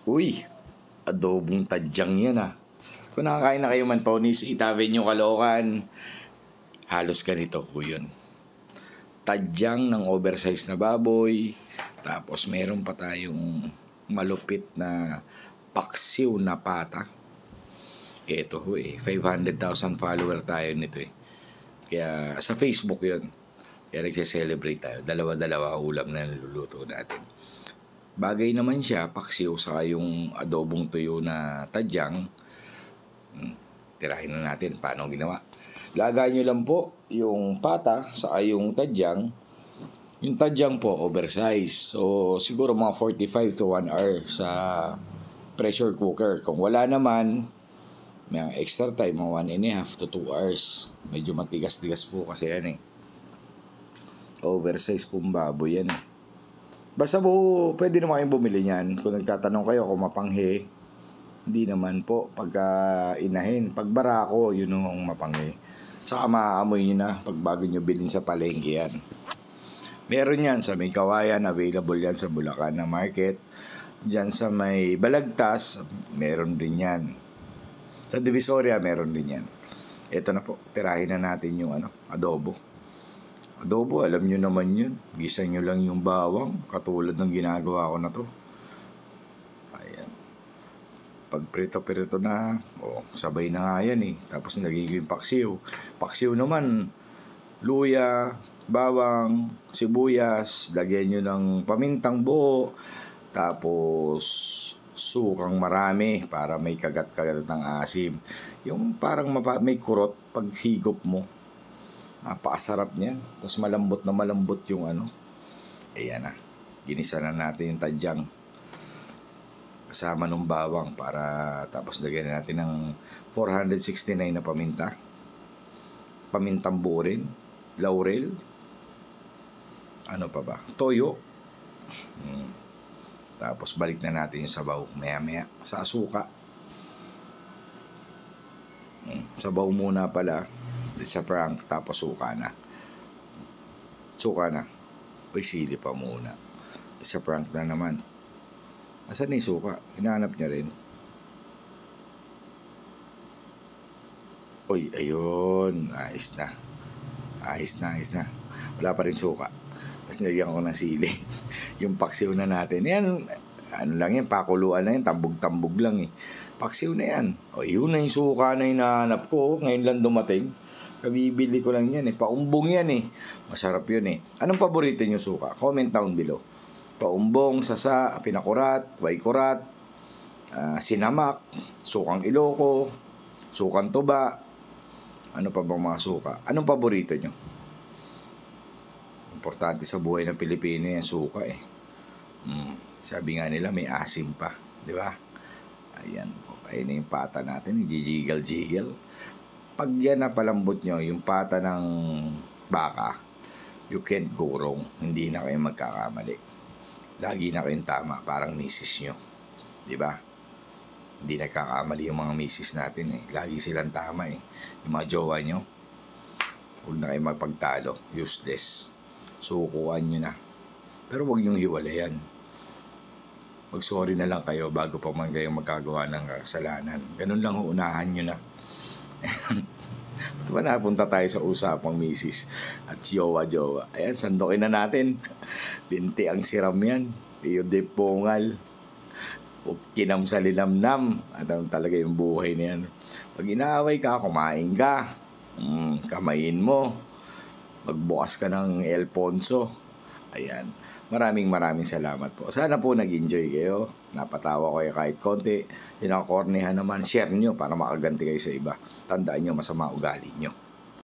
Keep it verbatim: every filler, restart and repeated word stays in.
Uy, adobong tadyang yan ah. Kung nakakain na kayo man Tony's Eat Avenue Caloocan, halos ganito po yun. Tadyang ng oversize na baboy, tapos meron pa tayong malupit na paksiw na pata. Ito ho eh, five hundred thousand follower tayo nito eh. Kaya sa Facebook yun. Kaya nagse-celebrate tayo. Dalawa-dalawa ulam na niluluto natin. Bagay naman siya, paksiw sa yung adobong tuyo na tadyang. Hmm, tirahin na natin paano ginawa. Lagay nyo lang po yung pata sa yung tadyang. Yung tadyang po, oversize. So, siguro mga forty-five to one hour sa pressure cooker. Kung wala naman, may extra time, mga one and a half to two hours. Medyo matigas-tigas po kasi yan eh. Oversize pong baboy yan eh. Basta po, pwede naman kayong bumili niyan. Kung nagtatanong kayo kung mapanghe, hindi naman po. Pagka inahin, pag barako, yun yung mapanghe. Saka maaamoy nyo na pag bago nyo bilhin sa palengke yan. Meron yan sa may Kawayan, available yan sa Bulacan na market. Diyan sa may Balagtas, meron din yan. Sa Divisoria, meron din yan. Ito na po, tirahin na natin yung ano, adobo. Adobo, alam nyo naman yun. Gisa nyo lang yung bawang, katulad ng ginagawa ko na to. Ayan. Pag prito-prito na, oh, sabay na nga yan eh. Tapos nagiging paksiw. Paksiw naman, luya, bawang, sibuyas, lagyan nyo ng pamintang buo, tapos sukang marami para may kagat-kagat ng asim. Yung parang mapa- may kurot pag higop mo. Napakasarap niyan. Tapos malambot na malambot yung ano. Ayan na. Ginisa na natin yung tadyang. Kasama ng bawang para tapos lagyan natin ng four sixty-nine na paminta. Pamintang buo rin. Laurel. Ano pa ba? Toyo. Hmm. Tapos balik na natin yung sabaw. Maya-maya. Sa asuka. Hmm. Sabaw muna pala. Sa prank, tapos suka na. Suka na. Uy, sili pa muna. Sa prank na naman. Asan na yung suka? Hinahanap niya rin. Uy, ayun. Ayos na. Ayos na, ayos na. Wala pa rin suka. Tapos nilagyan ko ng sili. Yung paksiw na natin. Yan, ano lang yan, pakuluan na yan. Tambog-tambog lang eh. Paksiw na yan. O, yun na yung suka na hinahanap ko. Ngayon lang dumating. Kabibili ko lang yan eh. Paumbong yan eh. Masarap yun eh. Anong paborito nyo suka? Comment down below. Paumbong, sasa, pinakurat, waikurat, uh, sinamak, sukang iloko, sukang tuba. Ano pa bang mga suka? Anong paborito nyo? Importante sa buhay ng Pilipino yan, suka eh. Hmm, sabi nga nila may asim pa. Di ba? Ayan po. Ayun na yung pata natin. Jijigal-jigal. Pag yan na palambot nyo, yung pata ng baka, you can't go wrong. Hindi na kayo magkakamali. Lagi na kayong tama, parang misis nyo. Diba? Hindi nagkakamali yung mga misis natin eh. Lagi silang tama eh. Yung mga jowa nyo, huwag na kayo magpagtalo. Useless. Sukuan nyo na. Pero huwag nyong hiwalayan. Mag-sorry na lang kayo bago pa man kayo magkagawa ng kasalanan. Ganun lang, unahan nyo na. Ito ba napunta tayo sa usapang misis at jowa-jowa. Ayan, sandokin na natin. Binti ang siram yan. Iyo de pongal. O kinam sa lilamnam. At ano talaga yung buhay na yan. Pag inaaway ka, kumain ka. Mm, kamayin mo. Magbukas ka ng Alfonso. Ayan. Maraming maraming salamat po. Sana po nag-enjoy kayo. Napatawa kayo kahit konti. Yung nakakornehan naman, share nyo para makaganti kayo sa iba. Tandaan nyo, masama ugali nyo.